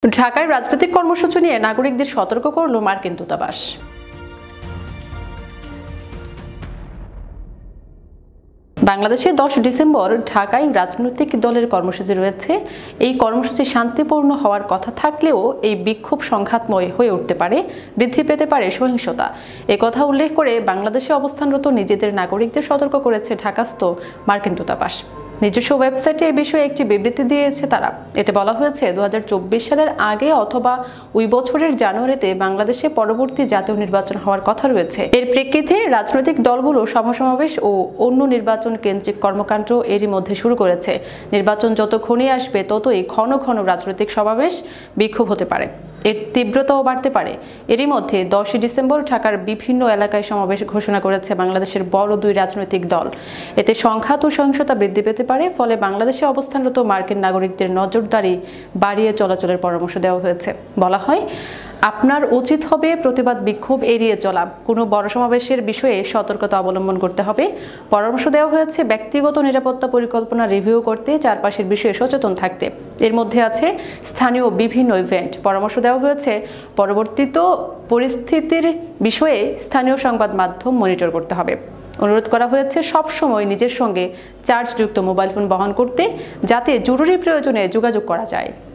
ঢাকায় রাজনৈতিক কর্মসূচি নিয়ে নাগরিকদের সতর্ক করল মার্কিন দূতাবাস। বাংলাদেশে 10 ডিসেম্বর ঢাকায় রাজনৈতিক দলের কর্মসূচি রয়েছে। এই কর্মসূচি শান্তিপূর্ণ হওয়ার কথা থাকলেও এই বিক্ষোভ সংঘাতময় হয়ে উঠতে পারে, বৃদ্ধি পেতে পারে সহিংসতা। কথা উল্লেখ করে বাংলাদেশে অবস্থানরত নিজেদের নাগরিকদের সতর্ক করেছে ঢাকাস্থ মার্কিন দূতাবাস। নিজস্ব ওয়েবসাইটে এ বিষয়ে একটি বিবৃতি দিয়েছে তারা। এতে বলা হয়েছে 2024 সালের আগে অথবা ওই বছরের জানুয়ারিতে বাংলাদেশে পরবর্তী জাতীয় নির্বাচন হওয়ার কথা রয়েছে। এর প্রেক্ষিতে রাজনৈতিক দলগুলো সভা সমাবেশ ও অন্য নির্বাচন কেন্দ্রিক কর্মকাণ্ড এরই মধ্যে শুরু করেছে। নির্বাচন যত ঘনিয়ে আসবে ততই ঘন ঘন রাজনৈতিক সমাবেশ বিক্ষোভ হতে পারে, এর তীব্রতাও বাড়তে পারে। এরই মধ্যে 10 ডিসেম্বর ঢাকার বিভিন্ন এলাকায় সমাবেশ ঘোষণা করেছে বাংলাদেশের বড় দুই রাজনৈতিক দল। এতে সংঘাত ও সহিংসতা বৃদ্ধি পেতে পারে, ফলে বাংলাদেশে অবস্থানরত মার্কিন নাগরিকদের নজরদারি বাড়িয়ে চলাচলের পরামর্শ দেওয়া হয়েছে। বলা হয়, আপনার উচিত হবে প্রতিবাদ বিক্ষোভ এড়িয়ে চলা, কোনো বড় সমাবেশের বিষয়ে সতর্কতা অবলম্বন করতে হবে। পরামর্শ দেওয়া হয়েছে ব্যক্তিগত নিরাপত্তা পরিকল্পনা রিভিউ করতে, চারপাশের বিষয়ে সচেতন থাকতে। এর মধ্যে আছে স্থানীয় বিভিন্ন ইভেন্ট। পরামর্শ দেওয়া হয়েছে পরবর্তীত পরিস্থিতির বিষয়ে স্থানীয় সংবাদ মাধ্যম মনিটর করতে হবে। অনুরোধ করা হয়েছে সবসময় নিজের সঙ্গে চার্জযুক্ত মোবাইল ফোন বহন করতে, যাতে জরুরি প্রয়োজনে যোগাযোগ করা যায়।